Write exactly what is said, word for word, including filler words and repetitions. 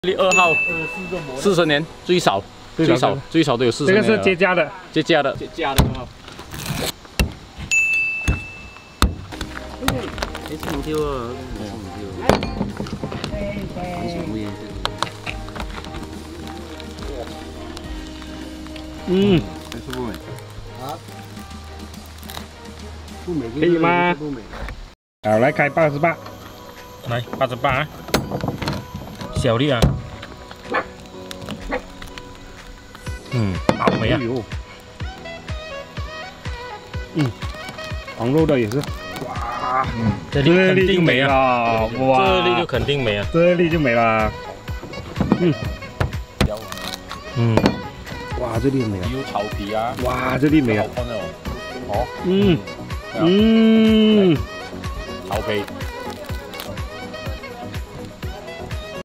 第二号，四十年最少，最少最少都有四十年。 这个是接家的， 接家的，接家的啊。 你是唔跳啊？你是唔跳？你是冇嘢啫。 嗯， 是不美啊？不美可以吗？ 不美。 好，来开八十八， 来八十八啊，小粒啊。 嗯，好美啊！ 嗯，黄肉的也是，哇， 嗯，这粒肯定美啊！ 哇， 这粒就肯定美啊！ 这粒就没了。嗯， 嗯， 哇，这粒很美啊！ 有草皮啊！ 哇，这粒美啊！ 好看哦！哦， 嗯嗯， 草皮。